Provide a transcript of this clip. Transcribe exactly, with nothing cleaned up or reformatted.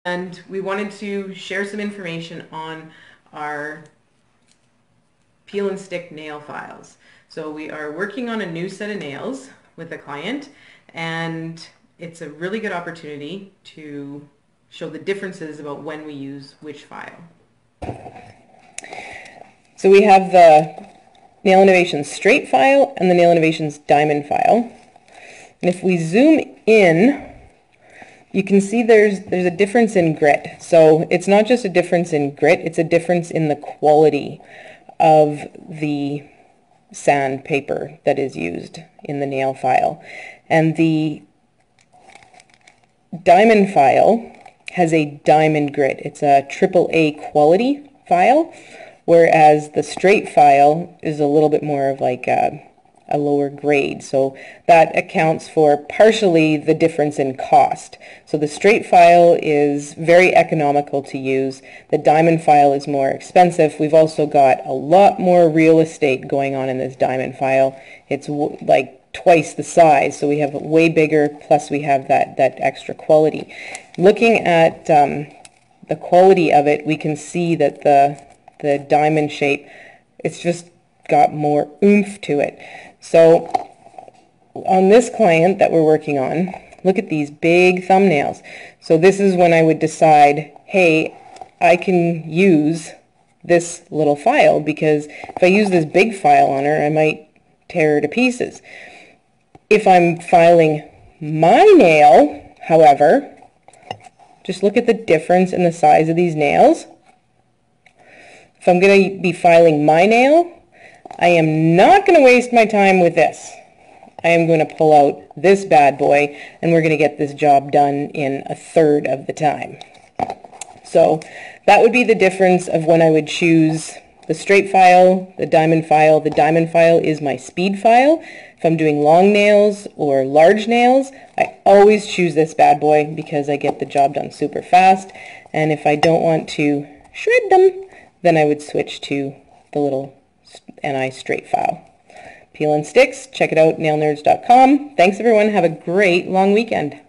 And we wanted to share some information on our peel and stick nail files. So we are working on a new set of nails with a client, and it's a really good opportunity to show the differences about when we use which file. So we have the Nail Innovations straight file and the Nail Innovations diamond file. And if we zoom in, you can see there's there's a difference in grit. So it's not just a difference in grit, it's a difference in the quality of the sandpaper that is used in the nail file. And the diamond file has a diamond grit. It's a triple A quality file, whereas the straight file is a little bit more of like a a lower grade. So that accounts for partially the difference in cost. So the straight file is very economical to use. The diamond file is more expensive. We've also got a lot more real estate going on in this diamond file. It's w like twice the size, so we have way bigger, plus we have that, that extra quality. Looking at um, the quality of it, we can see that the, the diamond shape, it's just got more oomph to it. So on this client that we're working on, look at these big thumbnails. So this is when I would decide, hey, I can use this little file, because if I use this big file on her, I might tear her to pieces. If I'm filing my nail, however, just look at the difference in the size of these nails. If I'm going to be filing my nail, I am not going to waste my time with this. I am going to pull out this bad boy, and we're going to get this job done in a third of the time. So that would be the difference of when I would choose the straight file, the diamond file. The diamond file is my speed file. If I'm doing long nails or large nails, I always choose this bad boy because I get the job done super fast. And if I don't want to shred them, then I would switch to the little N I straight file. Peel and Sticks, check it out, nail nerds dot com. Thanks everyone, have a great long weekend.